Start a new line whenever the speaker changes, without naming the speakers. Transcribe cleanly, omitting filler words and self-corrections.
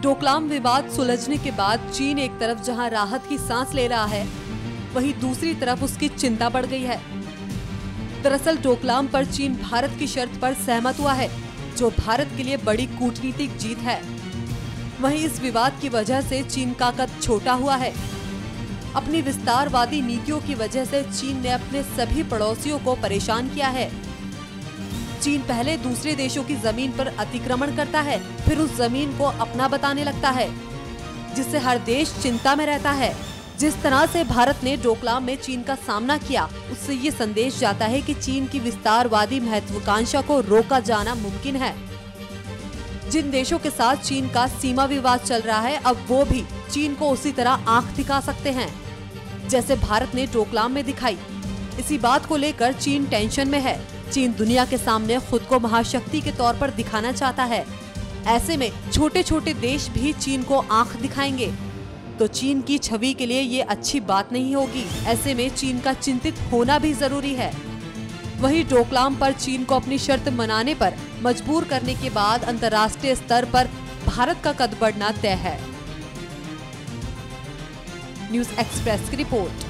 डोकलाम विवाद सुलझने के बाद चीन एक तरफ जहां राहत की सांस ले रहा है, वहीं दूसरी तरफ उसकी चिंता बढ़ गई है। दरअसल डोकलाम पर चीन भारत की शर्त पर सहमत हुआ है, जो भारत के लिए बड़ी कूटनीतिक जीत है। वहीं इस विवाद की वजह से चीन का कद छोटा हुआ है। अपनी विस्तारवादी नीतियों की वजह से चीन ने अपने सभी पड़ोसियों को परेशान किया है। चीन पहले दूसरे देशों की जमीन पर अतिक्रमण करता है, फिर उस जमीन को अपना बताने लगता है, जिससे हर देश चिंता में रहता है। जिस तरह से भारत ने डोकलाम में चीन का सामना किया, उससे ये संदेश जाता है कि चीन की विस्तारवादी महत्वाकांक्षा को रोका जाना मुमकिन है। जिन देशों के साथ चीन का सीमा विवाद चल रहा है, अब वो भी चीन को उसी तरह आंख दिखा सकते हैं, जैसे भारत ने डोकलाम में दिखाई। इसी बात को लेकर चीन टेंशन में है। चीन दुनिया के सामने खुद को महाशक्ति के तौर पर दिखाना चाहता है। ऐसे में छोटे छोटे देश भी चीन को आंख दिखाएंगे, तो चीन की छवि के लिए ये अच्छी बात नहीं होगी। ऐसे में चीन का चिंतित होना भी जरूरी है। वहीं डोकलाम पर चीन को अपनी शर्त मनाने पर मजबूर करने के बाद अंतर्राष्ट्रीय स्तर पर भारत का कद बढ़ना तय है। न्यूज़ एक्सप्रेस की रिपोर्ट।